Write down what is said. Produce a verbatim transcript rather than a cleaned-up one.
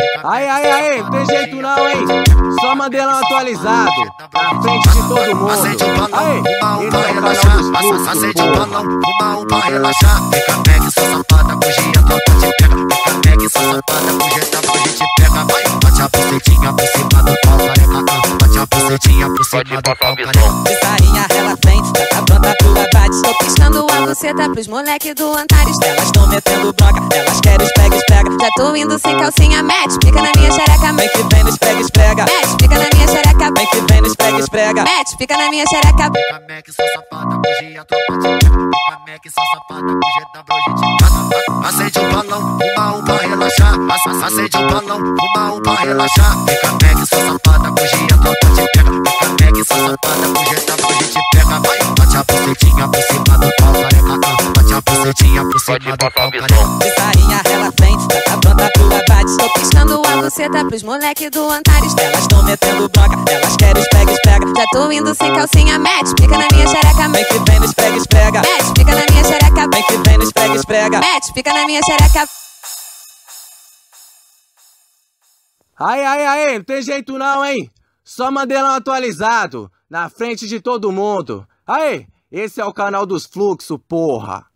Aí, aí, aí, não tem jeito não, hein? Só Mandelão atualizado, na frente de todo mundo. Aí, esse é o canal dos fluxos, acende o balão, fuma um pra relaxar. Fica meg, sua safada, fugir a tropa te pega. Fica meg, sua safada, fugir a tropa te pega. Vai, bate a bucetinha por cima do pau, careca. Bate a bucetinha por cima do pau, careca. De sainha, ela vem, tá pronta pro abate. Tô piscando a buceta pros moleque do Antares. Elas tão metendo broca, elas querem os pega, pega. Já tô indo sem calcinha, mete, pica na minha xereca. Vem que vem nos pega, pega. Mete, pica na minha xereca. Vem que vem nos pega, pega. Mete, pica na minha xereca. Fica meg, sua safada, fugir a tropa te pega. Fica meg, sua safada, fugir da broja te pega. Acende o balão, fuma um pra relaxar. Acende o balão, fuma um pra relaxar. Fica meg, sua safada, fugir a tropa te pega. Fica meg, sua safada, fugir da broja te pega. Vai, bate a bucetinha por cima do pau, careca. Bate a bucetinha por cima do pau, careca. De sainha, ela vem, tá pronta pro abate. Tô piscando a buceta pros moleque do Antares. Elas tão metendo broca, elas querem os pega, pega. Já tô indo sem calcinha, mete, pica na minha xereca. Vem que vem nos pega, pega. Mete, pica na minha xereca. Vem que vem nos pega, pega. Mete, pica na minha xereca. aí, aí, aí, não tem jeito não, hein? Só Mandelão atualizado, na frente de todo mundo. Aí, esse é o canal dos fluxos, porra.